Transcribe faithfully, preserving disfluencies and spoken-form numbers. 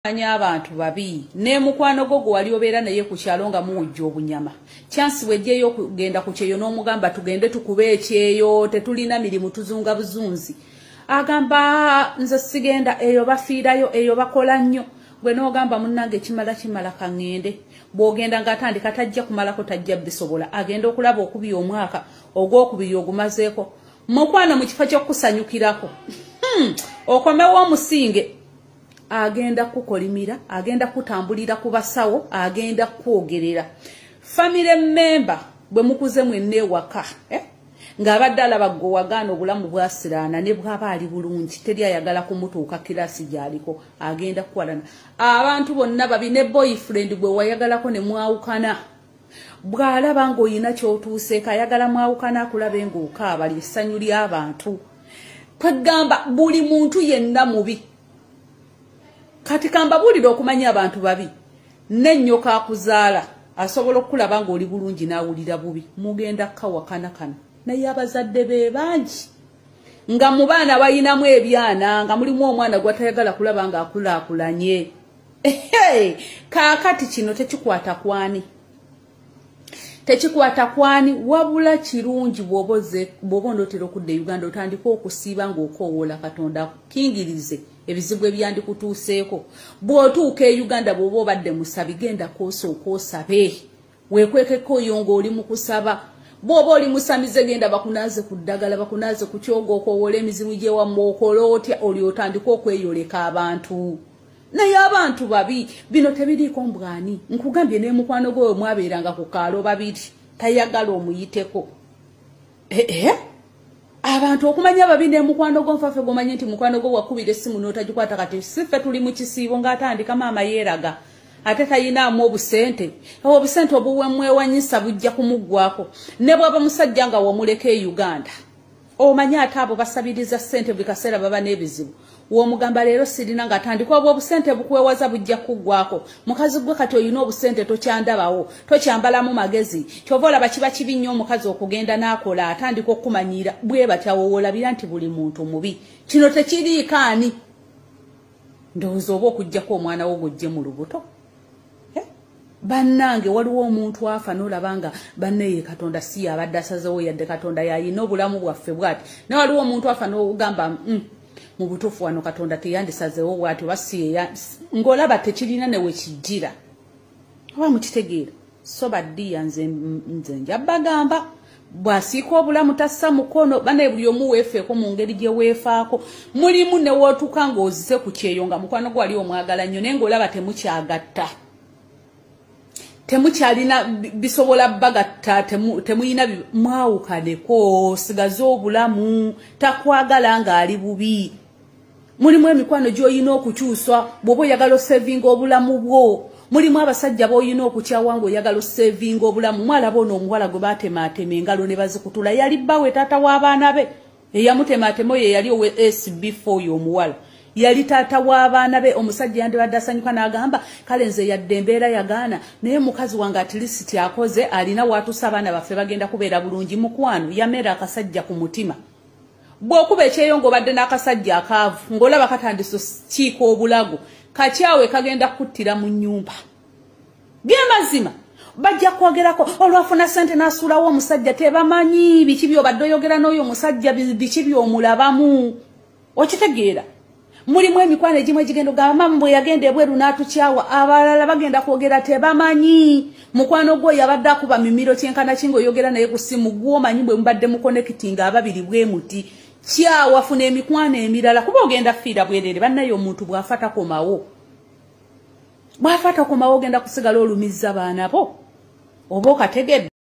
Anya abantu babi ne mukwano gogo wali obeera naye ku kyalo nga muwujja obunyama chance wejjeyo kugenda ku kyeyo n'omugamba tugende tukube ekyeyo tetulina mirimu tuzunga buzunzi agamba nze sigenda eyo bafiirayo eyo bakola nnyo gwe n'ogamba munnange kimala kimala kangende bw'ogenda ng'atandika tajja kumalako tajja bisobola agenda okulaba okubya omwaka ogw'okubiri ogumazeeko mukwano mu kifo ky'okusanyukirako hmm. okomewo omusinge agenda kukolimira agenda kutambulira ku basawo agenda kwogerera family member bwe mukuze mwenne waka eh ngabadde alaba ggo wagana obulamu bwasirana ne bwaba ali bulungi teri ayagala kumutuuka kirasi gyaliko agenda kukwalana abantu bonna babi ne boyfriend bwe wayagalako ne mwawukana bwalaba ng'oyina ky'otuuseeko ayagala mwawukana akulabe ng'okaaba ly'essanyu ly'abantu twegamba buli muntu yenna mubi kati kambabulira okumanya abantu babi nenyoka akuzaala asobola okulaba nga oli bulungi naawulira bubi mugenda kawakana kana naye abazadde be bangi nga mu baana bayinamu ebyana nga mulimu omwana gwatayagala kulaba nga akulaakulanye hey, kaakati kino tekikwata kwani tekikwata kwani wabula kirungi bwoboze bwobondotera okudde Uganda otandika okusiiba ng'okoowola Katonda kingirize ebizibu ebyandi kutuuseeko bw'otuuka e Uganda bw'oba obadde musabi genda koosa okoosabe weekwekeko yo ng'oli mu kusaba bw'oba oli musamize genda bakunaaze ku ddagala bakunaaze ku kyogo okoowola emizibu gye wamma okola otya oli otandika okweyoleka abantu naye abantu babi bino tebiriiko mbwani nkugambye ne mukwano gwe mwabeeranga ku kaalo babiri tayagala omuyiteko eh eh abantu okumanya babi ne mukwano gwo nfafe gomanye nti mukwano gwo wakubira essimu n'otagikwata kati sife tuli mu kisiibo ng'atandika maama yeeraga ate tayinaamu obusente obusente obuwemwewanyisa bujja kumuggwako ne bwaba musajja nga wamuleka e Uganda omanye ate abo basabiriza ssente buli kaseera baba n'ebizibu w'omugamba leero sirina ng'atandika obwo obusente bukwewaza bujja kuggwako mukazi gwe kati oyina obusente tokyandabawo tokyambalamu magezi kyova olaba kiba kibi nnyo omukazi okugenda n'akola atandika okumanyiira bwe batyawo olabira nti buli muntu mubi kino tekiriiko ani ndowooza oba okugjako omwana wo gojje mu lubuto bannange waliwo omuntu afa n'olaba nga banneeye Katonda si yabadde asazewo yadde Katonda yayina obulamu bwaffe bwati ne waliwo omuntu afa n'ogamba mm, mu butuufu wano Katonda teyandisazewo bwati basiye ng'olaba tekirina ne we kijjira oba mukitegeera so baddiya nze nze njabagamba bwasiika obulamu tassa mukono banaye buli omu weefeeko mu ngeri gye weefaako mulimu ne wootuka ng'ozise ku kyeyo nga mukwano gwe wali omwagala nnyo naye ng'olaba temukyagatta temukyalina bisobola bagatta temuyina mwawukaneko sigaze obulamu takwagala ng'ali bubi mulimu emikwano gy'oyina okukyuswa bw'oba oyagala osevinga obulamu bwo mulimu abasajja b'oyina okukyawa ng'oyagala osevinga obulamu mwalaba ono omuwala gwe baatemaatema engalo ne bazikutula yali bbawe taata w'abaana be eyamutemaatema oyo yali owe S B four y'omuwala yali taata w'abaana be omusajja yandibadde asanyuka n'agamba kale nze yadde embeera yagaana naye mukazi wange atilisiti akoze alina waatusa abaana baffe bagenda kubeera bulungi mukwano yameera akasajja ku mutima bw'okuba ekyeyo ng'obadde n'akasajja akaavu ng'olaba katandise kiika obulago kakyawe kagenda kuttira mu nnyumba ge mazima bajja kwogerako olwafuna ssente n'asuulawo omusajja tebamanyi biki by'obadde oyogera n'oyo omusajja biki by'omulabamu okitegeera mulimu emikwano egimu egigenda ogamba mama bwe yagenda ebweru n'atukyawa abalala bagenda kwogera tebamanyi mukwano gwo yabadde akuba mimiro kyenkana kinga oyogera naye ku ssimu gw'omanyi bwe mubadde mukonekitinga ababiri bwe muti kyawa funa emikwano emirala kuba ogenda fiira bwerere bannaye omuntu bw'afa takomawo bw'afa takomawo ogenda kusigala olumizza baana bo oba okategedde